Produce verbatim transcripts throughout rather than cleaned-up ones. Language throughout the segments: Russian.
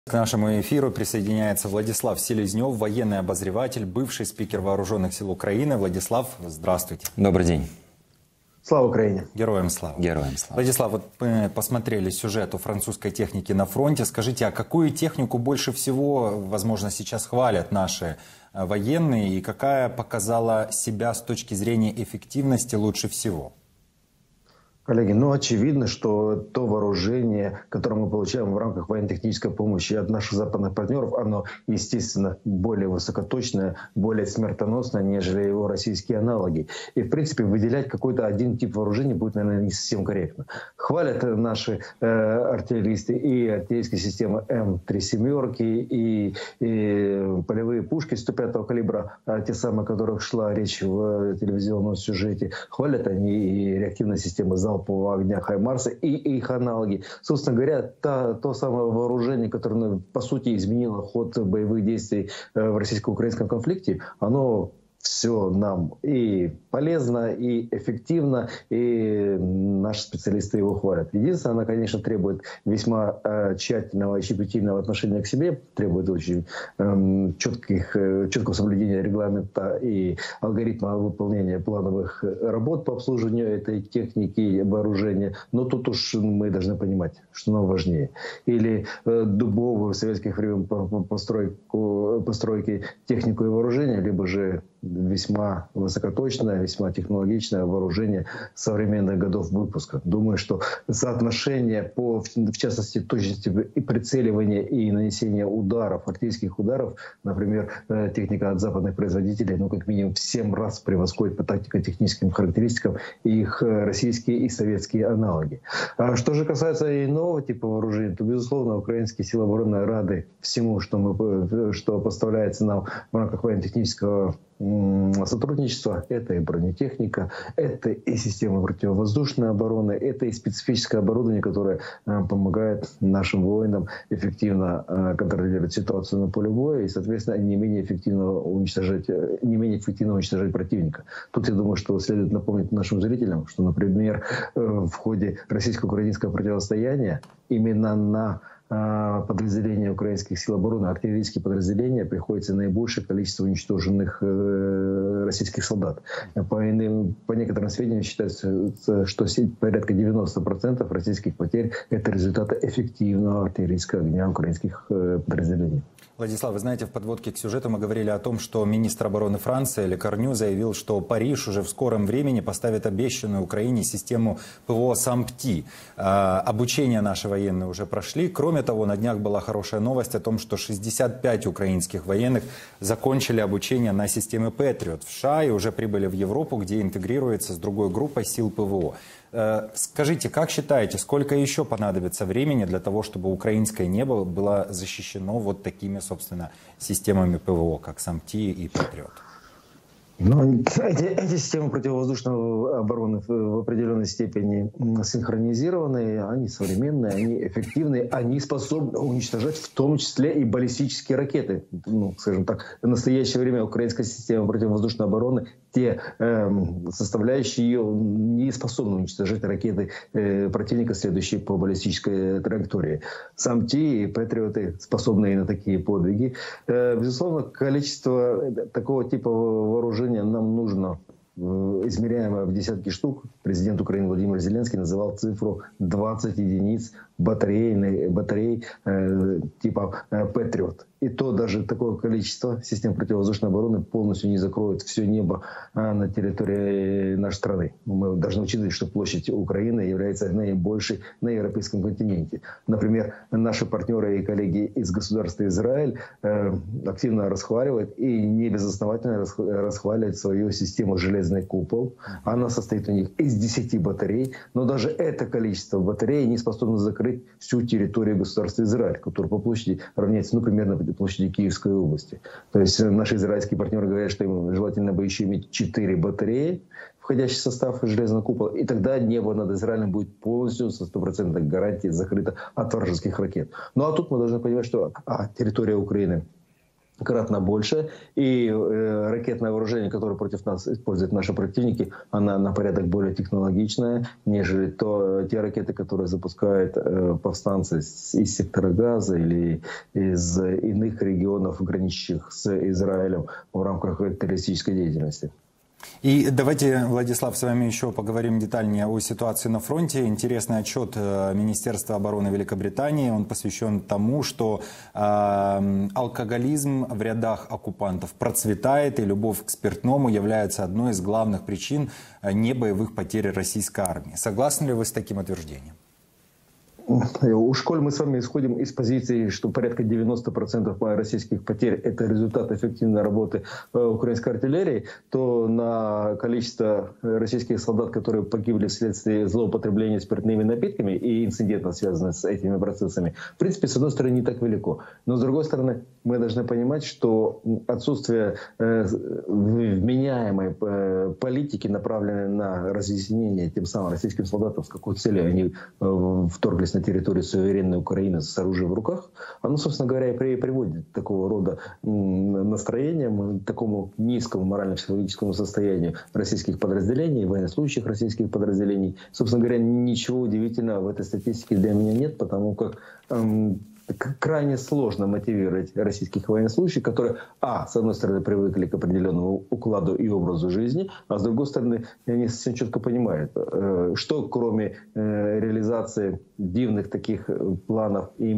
К нашему эфиру присоединяется Владислав Селезнев, военный обозреватель, бывший спикер Вооруженных сил Украины. Владислав, здравствуйте. Добрый день. Слава Украине. Героям слава. Героям слава. Владислав, вот мы посмотрели сюжет о французской технике на фронте. Скажите, а какую технику больше всего, возможно, сейчас хвалят наши военные? И какая показала себя с точки зрения эффективности лучше всего? Коллеги, ну очевидно, что то вооружение, которое мы получаем в рамках военно-технической помощи от наших западных партнеров, оно, естественно, более высокоточное, более смертоносное, нежели его российские аналоги. И, в принципе, выделять какой-то один тип вооружения будет, наверное, не совсем корректно. Хвалят наши э, артиллеристы и артиллерийские системы М три семерки, и, и полевые пушки сто пятого калибра, те самые, о которых шла речь в телевизионном сюжете. Хвалят они и реактивные системы залпового огня «Хаймарса» и их аналоги. Собственно говоря, та, то самое вооружение, которое, по сути, изменило ход боевых действий в российско-украинском конфликте, оно все нам и полезно, и эффективно, и наши специалисты его хвалят. Единственное, она, конечно, требует весьма э, тщательного и щепетильного отношения к себе, требует очень э, четких, э, четкого соблюдения регламента и алгоритма выполнения плановых работ по обслуживанию этой техники и вооружения. Но тут уж мы должны понимать, что нам важнее. Или э, дубовую в советских времен постройку, постройки технику и вооружение, либо же весьма высокоточное, весьма технологичное вооружение современных годов выпуска. Думаю, что соотношение по, в частности, точности и прицеливания и нанесения ударов, артиллерийских ударов, например, техника от западных производителей, ну, как минимум в семь раз превосходит по тактико-техническим характеристикам их российские и советские аналоги. А что же касается иного типа вооружений, то, безусловно, украинские силы обороны рады всему, что, мы, что поставляется нам в рамках военно-технического сотрудничество. Это и бронетехника, это и система противовоздушной обороны, это и специфическое оборудование, которое э, помогает нашим воинам эффективно э, контролировать ситуацию на поле боя и, соответственно, не менее эффективно уничтожать, не менее эффективно уничтожать противника. Тут, я думаю, что следует напомнить нашим зрителям, что, например, э, в ходе российско-украинского противостояния именно на подразделения украинских сил обороны, артиллерийские подразделения, приходится наибольшее количество уничтоженных э, российских солдат. По, иным, по некоторым сведениям считается, что порядка девяноста процентов российских потерь – это результаты эффективного артиллерийского огня украинских э, подразделений. Владислав, вы знаете, в подводке к сюжету мы говорили о том, что министр обороны Франции Ле Корню заявил, что Париж уже в скором времени поставит обещанную Украине систему ПВО «Сампти». А, обучение наши военные уже прошли. Кроме того, на днях была хорошая новость о том, что шестьдесят пять украинских военных закончили обучение на системе Патриот в США и уже прибыли в Европу, где интегрируется с другой группой сил ПВО. Скажите, как считаете, сколько еще понадобится времени для того, чтобы украинское небо было защищено вот такими, собственно, системами ПВО, как «Сампти» и «Патриот»? Но эти, эти системы противовоздушной обороны в определенной степени синхронизированы, они современные, они эффективные, они способны уничтожать в том числе и баллистические ракеты. Ну, скажем так, в настоящее время украинская система противовоздушной обороны, те э, составляющие ее, не способны уничтожать ракеты э, противника, следующие по баллистической траектории. «Сампти» и «Патриоты» способны и на такие подвиги. Э, безусловно, количество такого типа вооружения нам нужно, измеряемое в десятки штук. Президент Украины Владимир Зеленский называл цифру двадцать единиц батарейной, батарей э, типа э, «Патриот». И то даже такое количество систем противовоздушной обороны полностью не закроет все небо а, на территории нашей страны. Мы должны учитывать, что площадь Украины является наибольшей на европейском континенте. Например, наши партнеры и коллеги из государства Израиль э, активно расхваливают и не безосновательно расхваливают свою систему «Железный купол». Она состоит у них из десяти батарей, но даже это количество батарей не способно закрыть всю территорию государства Израиль, которая по площади равняется, ну, примерно площади Киевской области. То есть наши израильские партнеры говорят, что им желательно бы еще иметь четыре батареи, входящий в состав железного купола, и тогда небо над Израилем будет полностью со стопроцентной гарантией закрыто от вражеских ракет. Ну а тут мы должны понимать, что а, территория Украины кратно больше, и э, ракетное вооружение, которое против нас используют наши противники, она на порядок более технологичная, нежели то, те ракеты, которые запускают э, повстанцы из сектора Газа или из иных регионов, граничащих с Израилем в рамках террористической деятельности. И давайте, Владислав, с вами еще поговорим детальнее о ситуации на фронте. Интересный отчет Министерства обороны Великобритании. Он посвящен тому, что э, алкоголизм в рядах оккупантов процветает, и любовь к спиртному является одной из главных причин небоевых потерь российской армии. Согласны ли вы с таким утверждением? У школы мы с вами исходим из позиции, что порядка девяноста процентов российских потерь – это результат эффективной работы украинской артиллерии, то на количество российских солдат, которые погибли вследствие злоупотребления спиртными напитками и инцидентов, связанных с этими процессами, в принципе, с одной стороны, не так велико. Но с другой стороны, мы должны понимать, что отсутствие вменяемой политики, направленной на разъяснение тем самым российским солдатам, с какой целью они вторглись на территорию суверенной Украины с оружием в руках, оно, собственно говоря, и приводит к такого рода настроениям, к такому низкому морально-психологическому состоянию российских подразделений, военнослужащих российских подразделений. Собственно говоря, ничего удивительного в этой статистике для меня нет, потому как эм, крайне сложно мотивировать российских военнослужащих, которые, а, с одной стороны, привыкли к определенному укладу и образу жизни, а с другой стороны, они совсем четко понимают, что кроме реализации дивных таких планов и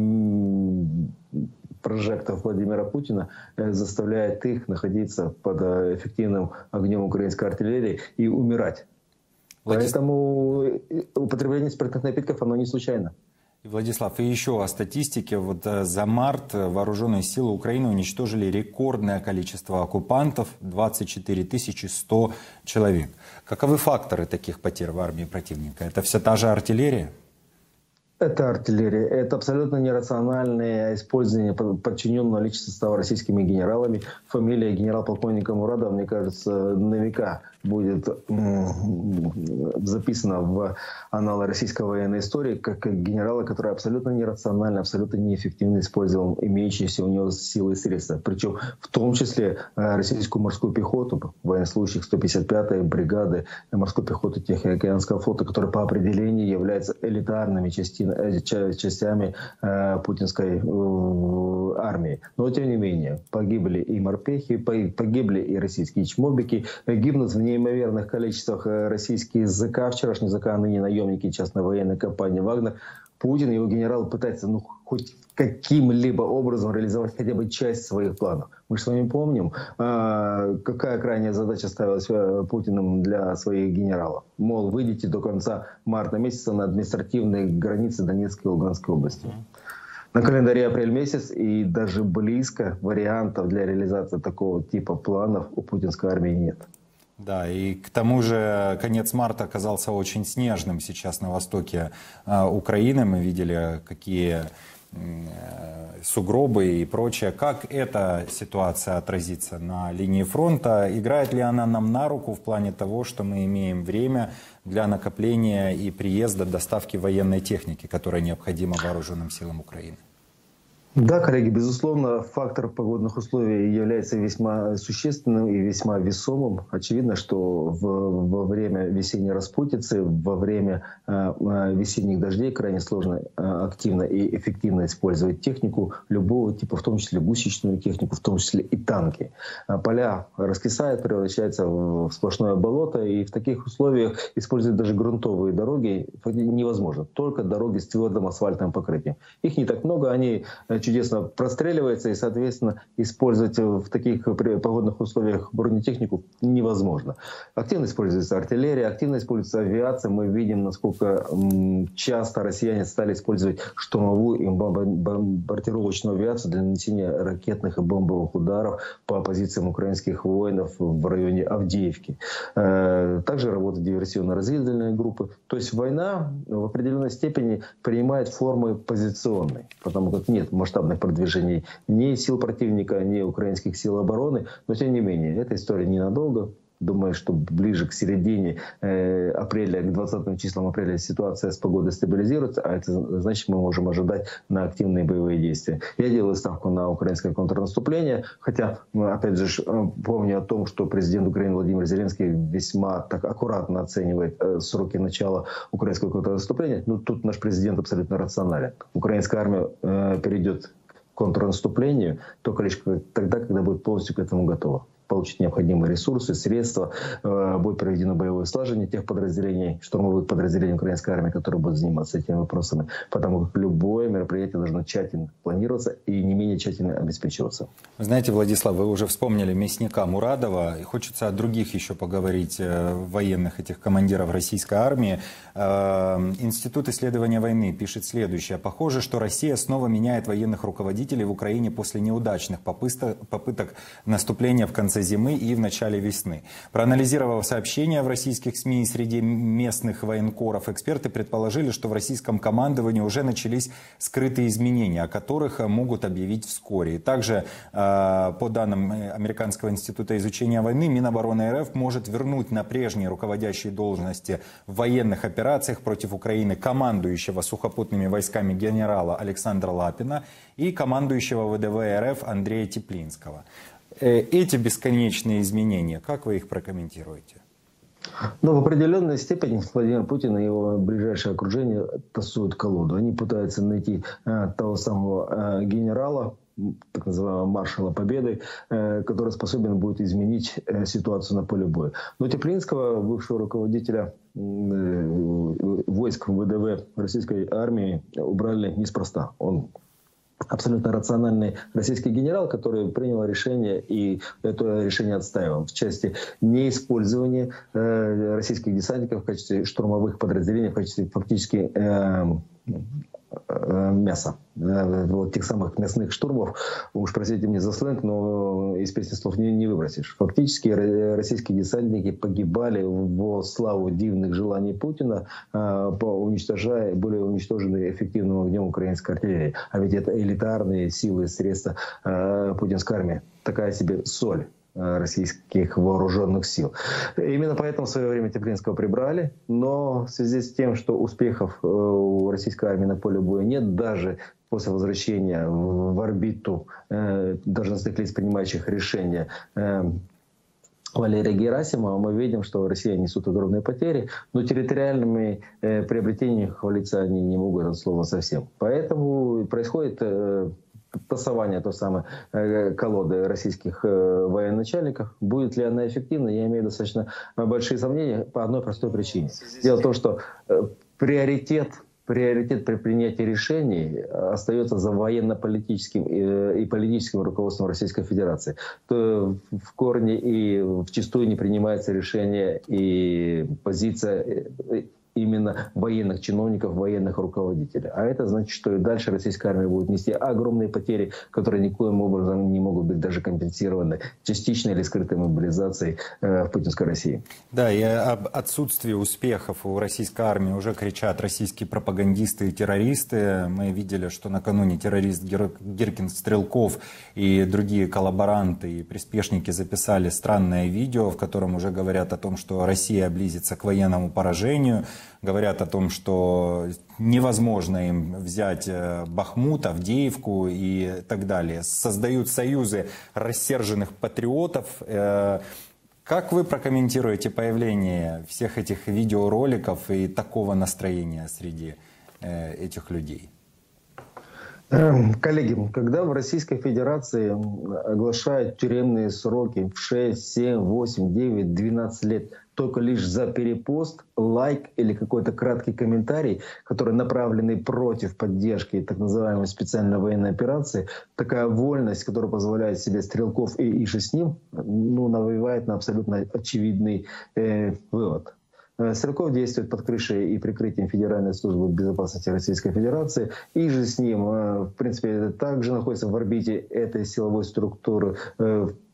прожектов Владимира Путина заставляет их находиться под эффективным огнем украинской артиллерии и умирать. Владислав... Поэтому употребление спиртных напитков, оно не случайно. Владислав, и еще о статистике. Вот за март вооруженные силы Украины уничтожили рекордное количество оккупантов – двадцать четыре тысячи сто человек. Каковы факторы таких потерь в армии противника? Это все та же артиллерия? Это артиллерия. Это абсолютно нерациональное использование подчиненного личного состава российскими генералами. Фамилия генерал-полковника Мурадова, мне кажется, на века будет записана в аналы российской военной истории как генерала, который абсолютно нерационально, абсолютно неэффективно использовал имеющиеся у него силы и средства. Причем в том числе российскую морскую пехоту, военнослужащих сто пятьдесят пятой бригады морской пехоты Тихоокеанского флота, которые по определению являются элитарными частями, частями э, путинской э, армии. Но тем не менее, погибли и морпехи, погибли и российские чмобики, гибнут в неимоверных количествах российские ЗК, вчерашние ЗК, а ныне наемники частной военной компании «Вагнер». Путин и его генерал пытаются ну, хоть каким-либо образом реализовать хотя бы часть своих планов. Мы же с вами помним, э, какая крайняя задача ставилась Путиным для своих генералов. Мол, выйдите до конца марта месяца на административные границы Донецкой и Луганской области. На календаре апрель месяц, и даже близко вариантов для реализации такого типа планов у путинской армии нет. Да, и к тому же конец марта оказался очень снежным сейчас на востоке э, Украины. Мы видели, какие э, сугробы и прочее. Как эта ситуация отразится на линии фронта? Играет ли она нам на руку в плане того, что мы имеем время для накопления и приезда, доставки военной техники, которая необходима вооруженным силам Украины? Да, коллеги, безусловно, фактор погодных условий является весьма существенным и весьма весомым. Очевидно, что в, во время весенней распутицы, во время э, весенних дождей крайне сложно э, активно и эффективно использовать технику любого типа, в том числе гусеничную технику, в том числе и танки. Поля раскисают, превращаются в сплошное болото, и в таких условиях использовать даже грунтовые дороги невозможно. Только дороги с твердым асфальтовым покрытием. Их не так много, они чудесно простреливается, и, соответственно, использовать в таких погодных условиях бронетехнику невозможно. Активно используется артиллерия, активно используется авиация. Мы видим, насколько часто россияне стали использовать штурмовую и бомбардировочную авиацию для нанесения ракетных и бомбовых ударов по позициям украинских воинов в районе Авдеевки. Также работают диверсионно-разведывательные группы. То есть война в определенной степени принимает формы позиционной, потому как нет масштабных продвижений ни сил противника, ни украинских сил обороны. Но тем не менее, эта история ненадолго. Думаю, что ближе к середине э, апреля, к двадцатым числам апреля ситуация с погодой стабилизируется, а это значит, мы можем ожидать на активные боевые действия. Я делаю ставку на украинское контрнаступление, хотя, опять же, помню о том, что президент Украины Владимир Зеленский весьма так аккуратно оценивает э, сроки начала украинского контрнаступления. Но тут наш президент абсолютно рационален. Украинская армия э, перейдет к контрнаступлению только лишь тогда, когда будет полностью к этому готова. Получить необходимые ресурсы, средства, э, будет проведено боевое слаживание тех подразделений, штурмовых подразделений украинской армии, которые будут заниматься этими вопросами, потому как любое мероприятие должно тщательно планироваться и не менее тщательно обеспечиваться. Вы знаете, Владислав, вы уже вспомнили мясника Мурадова, и хочется о других еще поговорить, э, военных этих командиров российской армии. Э, Институт исследования войны пишет следующее. Похоже, что Россия снова меняет военных руководителей в Украине после неудачных попыток наступления в конце зимы и в начале весны. Проанализировав сообщения в российских СМИ среди местных военкоров, эксперты предположили, что в российском командовании уже начались скрытые изменения, о которых могут объявить вскоре. И также, по данным Американского института изучения войны, Минобороны РФ может вернуть на прежние руководящие должности в военных операциях против Украины командующего сухопутными войсками генерала Александра Лапина и командующего ВДВ РФ Андрея Теплинского. Эти бесконечные изменения, как вы их прокомментируете? Но в определенной степени Владимир Путин и его ближайшее окружение тасуют колоду. Они пытаются найти э, того самого э, генерала, так называемого маршала Победы, э, который способен будет изменить э, ситуацию на поле боя. Но Теплинского, бывшего руководителя э, войск ВДВ российской армии, убрали неспроста. Он абсолютно рациональный российский генерал, который принял решение и это решение отстаивал в части неиспользования э, российских десантников в качестве штурмовых подразделений, в качестве фактически э, э, мяса. Э, вот тех самых мясных штурмов. Уж простите мне за сленг, но из песни слов не, не выбросишь. Фактически российские десантники погибали во славу дивных желаний Путина, э, уничтожая, были уничтожены эффективным огнем украинской артиллерии. А ведь это элитарные силы и средства э, путинской армии. Такая себе соль российских вооруженных сил. Именно поэтому в свое время Теплинского прибрали, но в связи с тем, что успехов у российской армии на поле боя нет, даже после возвращения в орбиту э, должностных лиц, принимающих решения, э, Валерия Герасимова, мы видим, что Россия несут огромные потери, но территориальными э, приобретениями хвалиться они не могут от слова совсем. Поэтому происходит э, тасование той самой э, колоды российских э, военачальников. Будет ли она эффективна, я имею достаточно большие сомнения по одной простой причине. Дело в том, что э, приоритет Приоритет при принятии решений остается за военно-политическим и политическим руководством Российской Федерации. То в корне и вчастую не принимается решение и позиция именно военных чиновников, военных руководителей. А это значит, что и дальше российская армия будет нести огромные потери, которые никоим образом не могут быть даже компенсированы частичной или скрытой мобилизацией э, в путинской России. Да, и об отсутствии успехов у российской армии уже кричат российские пропагандисты и террористы. Мы видели, что накануне террорист Гер... Гиркин Стрелков и другие коллаборанты и приспешники записали странное видео, в котором уже говорят о том, что Россия близится к военному поражению. Говорят о том, что невозможно им взять Бахмут, Авдеевку и так далее. Создают союзы рассерженных патриотов. Как вы прокомментируете появление всех этих видеороликов и такого настроения среди этих людей? Коллеги, когда в Российской Федерации оглашают тюремные сроки в шесть, семь, восемь, девять, двенадцать лет только лишь за перепост, лайк или какой-то краткий комментарий, который направленный против поддержки так называемой специальной военной операции, такая вольность, которая позволяет себе Стрелков и иже с ним, ну, навевает на абсолютно очевидный э, вывод. Стрелков действует под крышей и прикрытием Федеральной службы безопасности Российской Федерации. И же с ним, в принципе, также находится в орбите этой силовой структуры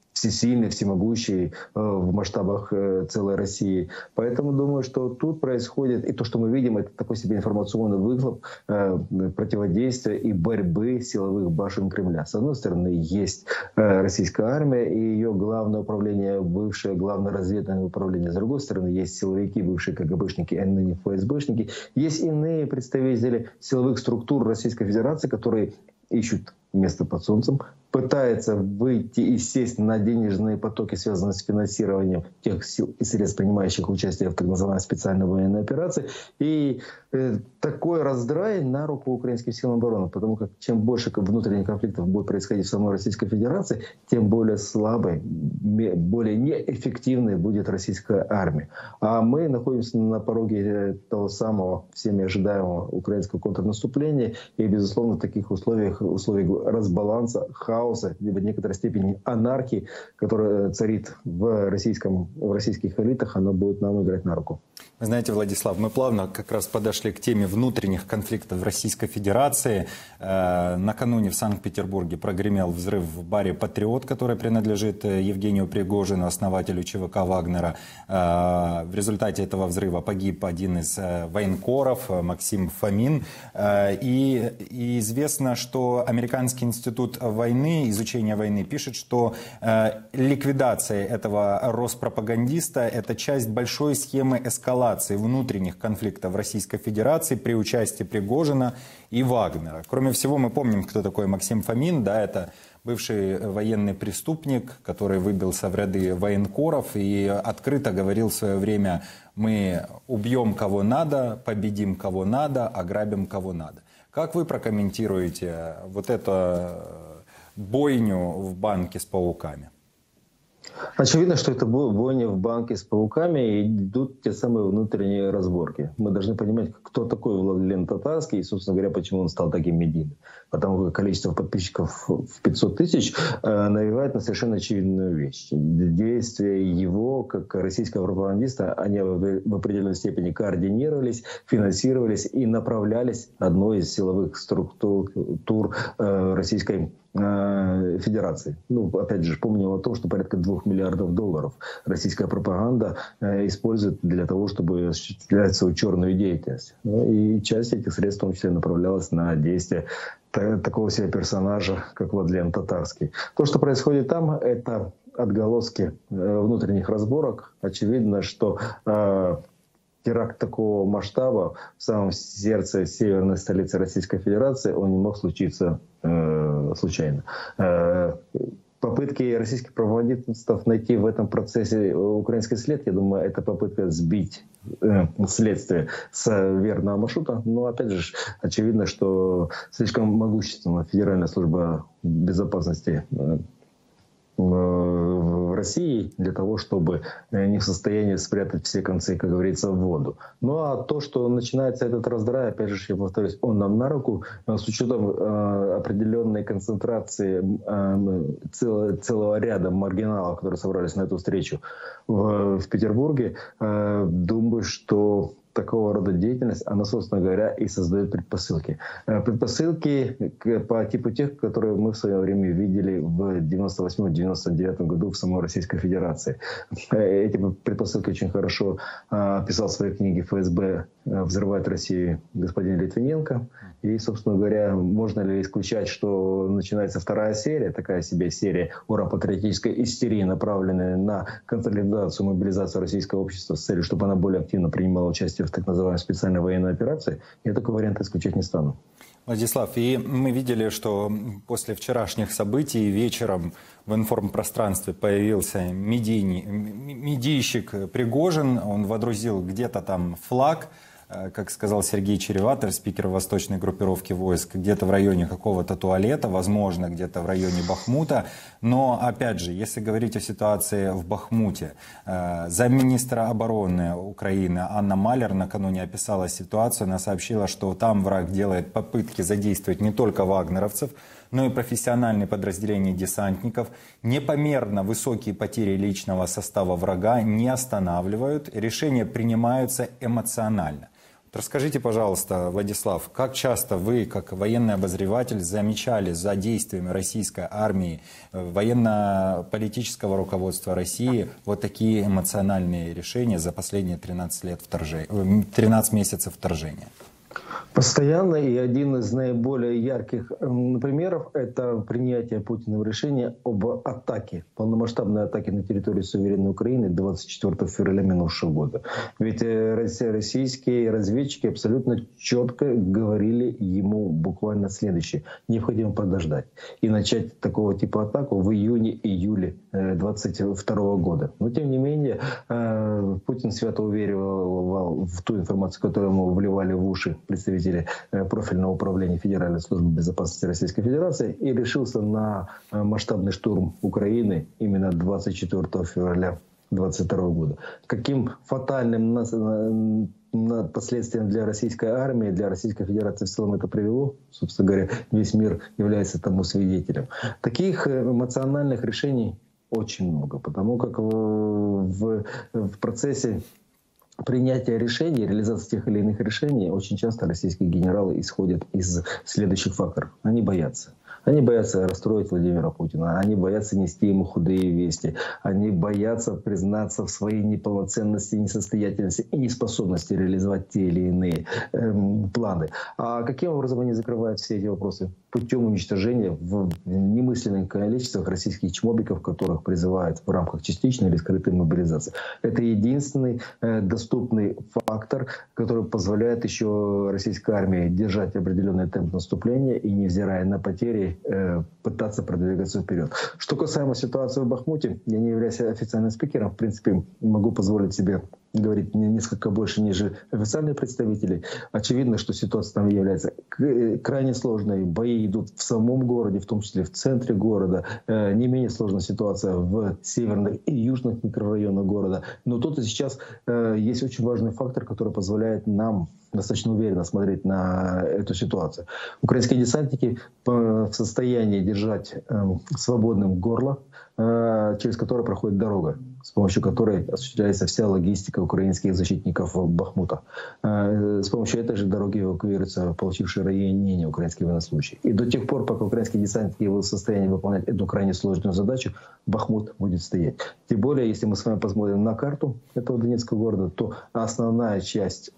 всесильный, всемогущий в масштабах целой России. Поэтому думаю, что тут происходит, и то, что мы видим, это такой себе информационный выхлоп противодействия и борьбы силовых башен Кремля. С одной стороны, есть российская армия и ее главное управление, бывшее главное разведывательное управление. С другой стороны, есть силовики, бывшие КГБшники, а ныне ФСБшники. Есть иные представители силовых структур Российской Федерации, которые ищут место под солнцем, пытается выйти и сесть на денежные потоки, связанные с финансированием тех сил и средств, принимающих участие в так называемой специальной военной операции. И э, такой раздрай на руку украинским силам обороны, потому как чем больше внутренних конфликтов будет происходить в самой Российской Федерации, тем более слабой, более неэффективной будет российская армия. А мы находимся на пороге того самого всеми ожидаемого украинского контрнаступления, и, безусловно, в таких условиях, условиях разбаланса, хаоса, либо в некоторой степени анархии, которая царит в, российском, в российских элитах, она будет нам играть на руку. Вы знаете, Владислав, мы плавно как раз подошли к теме внутренних конфликтов в Российской Федерации. Э, накануне в Санкт-Петербурге прогремел взрыв в баре «Патриот», который принадлежит Евгению Пригожину, основателю ЧВК «Вагнера». Э, в результате этого взрыва погиб один из э, военкоров, Максим Фомин. Э, и, и известно, что Американский институт войны, изучения войны, пишет, что э, ликвидация этого Роспропагандиста – это часть большой схемы эскалации внутренних конфликтов в Российской Федерации при участии Пригожина и Вагнера. Кроме всего, мы помним, кто такой Максим Фомин. Да, это бывший военный преступник, который выбился в ряды военкоров и открыто говорил в свое время: мы убьем кого надо, победим кого надо, ограбим кого надо. Как вы прокомментируете вот эту бойню в банке с пауками? Очевидно, что это бойня в банке с пауками, и идут те самые внутренние разборки. Мы должны понимать, кто такой Владлен Татарский, и, собственно говоря, почему он стал таким медийным. Потому что количество подписчиков в пятьсот тысяч э, навевает на совершенно очевидную вещь. Действия его, как российского пропагандиста, они в определенной степени координировались, финансировались и направлялись одной из силовых структур э, российской Федерации. Ну, опять же, помним о том, что порядка двух миллиардов долларов российская пропаганда э, использует для того, чтобы осуществлять свою черную деятельность. Ну, и часть этих средств, в том числе, направлялась на действия такого себе персонажа, как Владлен Татарский. То, что происходит там, это отголоски э, внутренних разборок. Очевидно, что э, теракт такого масштаба в самом сердце северной столицы Российской Федерации, он не мог случиться э, случайно. Э, попытки российских пропагандистов найти в этом процессе украинский след, я думаю, это попытка сбить э, следствие с верного маршрута. Но опять же, очевидно, что слишком могущественна Федеральная служба безопасности э, в России для того, чтобы не в состоянии спрятать все концы, как говорится, в воду. Ну а то, что начинается этот раздрай, опять же, я повторюсь, он нам на руку, с учетом э, определенной концентрации э, целого, целого ряда маргиналов, которые собрались на эту встречу в, в Петербурге, э, думаю, что такого рода деятельность, она, собственно говоря, и создает предпосылки. Предпосылки по типу тех, которые мы в свое время видели в девяносто восьмом — девяносто девятом году в самой Российской Федерации. Эти предпосылки очень хорошо описал в своей книге «ФСБ взрывает Россию» господин Литвиненко. И, собственно говоря, можно ли исключать, что начинается вторая серия, такая себе серия ура-патриотической истерии, направленная на консолидацию, мобилизацию российского общества с целью, чтобы она более активно принимала участие в так называемой специальной военной операции, я такой вариант исключать не стану. Владислав, и мы видели, что после вчерашних событий вечером в информпространстве появился медийный, медийщик Пригожин, он водрузил где-то там флаг, как сказал Сергей Череватов, спикер восточной группировки войск, где-то в районе какого-то туалета, возможно, где-то в районе Бахмута. Но, опять же, если говорить о ситуации в Бахмуте, замминистра обороны Украины Анна Малер накануне описала ситуацию. Она сообщила, что там враг делает попытки задействовать не только вагнеровцев, но и профессиональные подразделения десантников. Непомерно высокие потери личного состава врага не останавливают. Решения принимаются эмоционально. Расскажите, пожалуйста, Владислав, как часто вы, как военный обозреватель, замечали за действиями российской армии, военно-политического руководства России вот такие эмоциональные решения за последние тринадцать лет вторжения, тринадцать месяцев вторжения? Постоянно, и один из наиболее ярких примеров – это принятие Путиным решения об атаке, полномасштабной атаке на территорию суверенной Украины двадцать четвёртого февраля минувшего года. Ведь российские разведчики абсолютно четко говорили ему буквально следующее: необходимо подождать и начать такого типа атаку в июне-июле двадцать второго года. Но тем не менее Путин свято уверовал в ту информацию, которую ему вливали в уши представители профильного управления Федеральной службы безопасности Российской Федерации, и решился на масштабный штурм Украины именно двадцать четвёртого февраля двадцать второго года. Каким фатальным последствиям для российской армии, для Российской Федерации в целом это привело, собственно говоря, весь мир является тому свидетелем. Таких эмоциональных решений очень много, потому как в, в процессе принятия решений, реализации тех или иных решений очень часто российские генералы исходят из следующих факторов. Они боятся. Они боятся расстроить Владимира Путина, они боятся нести ему худые вести, они боятся признаться в своей неполноценности, несостоятельности и неспособности реализовать те или иные эм, планы. А каким образом они закрывают все эти вопросы? Путем уничтожения в немысленных количествах российских чмобиков, которых призывают в рамках частичной или скрытой мобилизации. Это единственный э, доступный фактор, который позволяет еще российской армии держать определенный темп наступления и, невзирая на потери, э, пытаться продвигаться вперед. Что касаемо ситуации в Бахмуте, я не являюсь официальным спикером, в принципе, могу позволить себе говорить несколько больше, нежели официальные представители. Очевидно, что ситуация там является крайне сложной. Бои идут в самом городе, в том числе в центре города. Не менее сложная ситуация в северных и южных микрорайонах города. Но тут и сейчас есть очень важный фактор, который позволяет нам достаточно уверенно смотреть на эту ситуацию. Украинские десантники в состоянии держать свободным горло, через которое проходит дорога, с помощью которой осуществляется вся логистика украинских защитников Бахмута. С помощью этой же дороги эвакуируются получившие ранения украинские военнослужащие. И до тех пор, пока украинские десантники будут в состоянии выполнять эту крайне сложную задачу, Бахмут будет стоять. Тем более, если мы с вами посмотрим на карту этого Донецкого города, то основная часть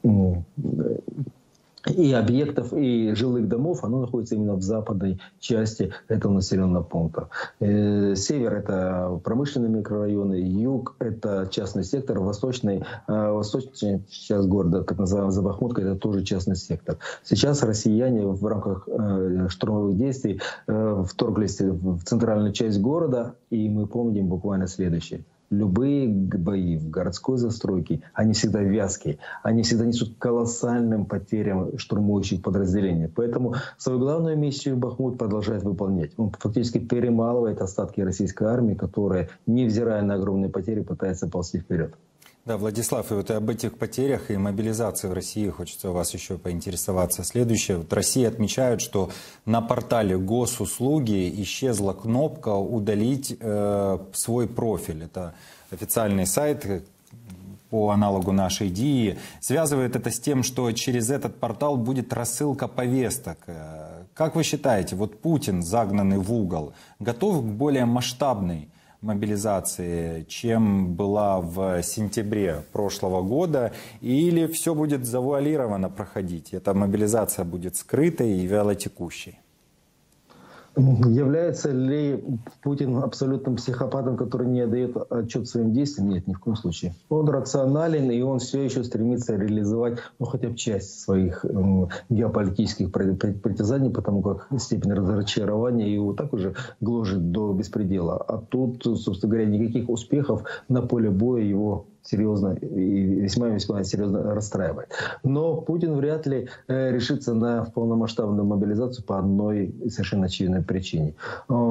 и объектов, и жилых домов, оно находится именно в западной части этого населенного пункта. Север — это промышленные микрорайоны, юг — это частный сектор, восточный, восточная часть города, так называемая Забахмутка, это тоже частный сектор. Сейчас россияне в рамках штурмовых действий вторглись в центральную часть города, и мы помним буквально следующее. Любые бои в городской застройке, они всегда вязкие, они всегда несут колоссальным потерям штурмующих подразделений. Поэтому свою главную миссию Бахмут продолжает выполнять. Он фактически перемалывает остатки российской армии, которая, невзирая на огромные потери, пытается ползти вперед. Да, Владислав, и вот об этих потерях и мобилизации в России хочется у вас еще поинтересоваться. Следующее. Вот Россия отмечает, что на портале госуслуги исчезла кнопка «Удалить э, свой профиль». Это официальный сайт по аналогу нашей ДИИ. Связывает это с тем, что через этот портал будет рассылка повесток. Как вы считаете, вот Путин, загнанный в угол, готов к более масштабной мобилизации, чем была в сентябре прошлого года, или все будет завуалированно проходить? Эта мобилизация будет скрытой и вялотекущей? Является ли Путин абсолютным психопатом, который не отдает отчет своим действиям? Нет, ни в коем случае. Он рационален, и он все еще стремится реализовать, ну, хотя бы часть своих э, геополитических притязаний, потому как степень разочарования его так уже гложет до беспредела. А тут, собственно говоря, никаких успехов на поле боя его серьезно и весьма-весьма серьезно расстраивает. Но Путин вряд ли э, решится на полномасштабную мобилизацию по одной совершенно очевидной причине. Он не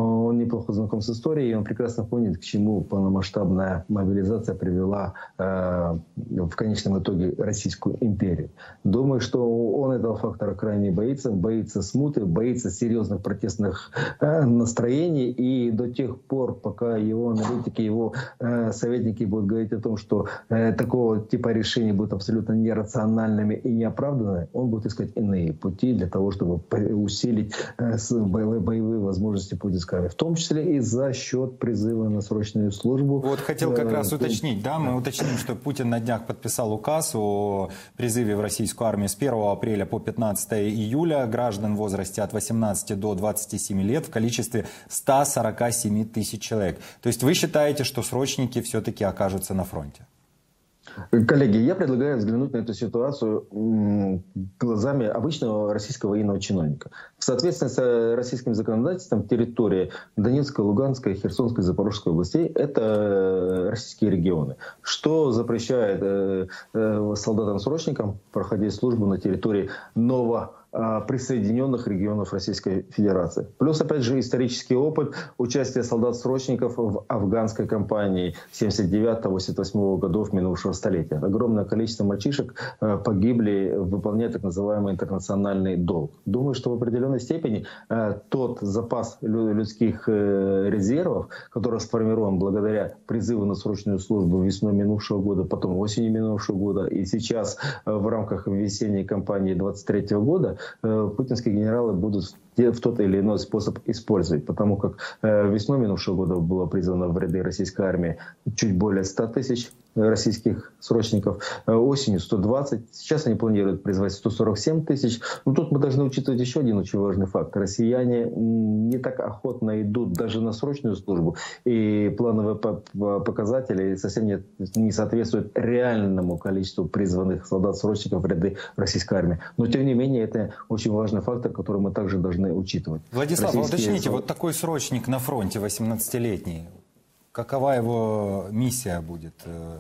неплохо знаком с историей, и он прекрасно понял, к чему полномасштабная мобилизация привела э, в конечном итоге Российскую империю. Думаю, что он этого фактора крайне боится, боится смуты, боится серьезных протестных э, настроений, и до тех пор, пока его аналитики, его э, советники будут говорить о том, что э, такого типа решения будут абсолютно нерациональными и неоправданными, он будет искать иные пути для того, чтобы усилить э, боевые, боевые возможности путинской армии, в том числе и за счет призыва на срочную службу. Вот хотел как раз уточнить, да, мы уточним, что Путин на днях подписал указ о призыве в российскую армию с первого апреля по пятнадцатое июля граждан в возрасте от восемнадцати до двадцати семи лет в количестве ста сорока семи тысяч человек. То есть вы считаете, что срочники все-таки окажутся на фронте? Коллеги, я предлагаю взглянуть на эту ситуацию глазами обычного российского военного чиновника. В соответствии с российским законодательством территория Донецкой, Луганской, Херсонской, Запорожской областей – это российские регионы, что запрещает солдатам-срочникам проходить службу на территории нового присоединенных регионов Российской Федерации. Плюс, опять же, исторический опыт участия солдат-срочников в афганской кампании семьдесят девятого — восемьдесят восьмого годов минувшего столетия. Огромное количество мальчишек погибли, выполняя так называемый интернациональный долг. Думаю, что в определенной степени тот запас людских резервов, который сформирован благодаря призыву на срочную службу весной минувшего года, потом осенью минувшего года и сейчас в рамках весенней кампании двадцать третьего года, путинские генералы будут в тот или иной способ использовать, потому как весной минувшего года было призвано в ряды российской армии чуть более ста тысяч российских срочников, осенью сто двадцать, сейчас они планируют призвать сто сорок семь тысяч. Но тут мы должны учитывать еще один очень важный факт. Россияне не так охотно идут даже на срочную службу, и плановые показатели совсем не, не соответствуют реальному количеству призванных солдат-срочников в ряды российской армии. Но тем не менее это очень важный фактор, который мы также должны учитывать. Владислав, Российские... уточните, вот такой срочник на фронте, восемнадцатилетний, какова его миссия будет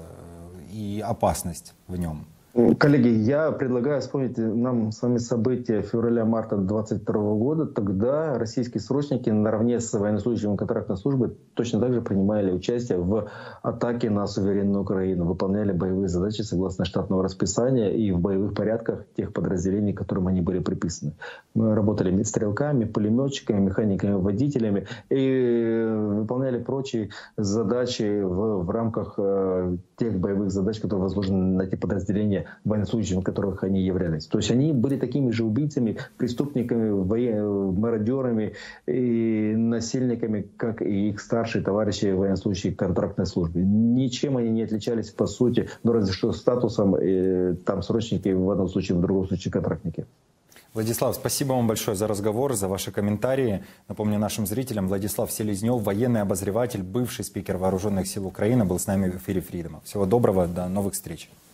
и опасность в нем? Коллеги, я предлагаю вспомнить нам с вами события февраля-марта двадцать второго года. Тогда российские срочники наравне с военнослужащими контрактной службы точно так же принимали участие в атаке на суверенную Украину, выполняли боевые задачи согласно штатного расписания и в боевых порядках тех подразделений, которым они были приписаны. Мы работали стрелками, пулеметчиками, механиками, водителями и выполняли прочие задачи в, в рамках э, тех боевых задач, которые возложены на эти подразделения военнослужащими, которых они являлись. То есть они были такими же убийцами, преступниками, воен... мародерами и насильниками, как и их старшие товарищи военнослужащие контрактной службы. Ничем они не отличались по сути, но разве что статусом, и, там срочники в одном случае, в другом случае контрактники. Владислав, спасибо вам большое за разговор, за ваши комментарии. Напомню нашим зрителям, Владислав Селезнев, военный обозреватель, бывший спикер Вооруженных сил Украины, был с нами в эфире Фридома. Всего доброго, до новых встреч.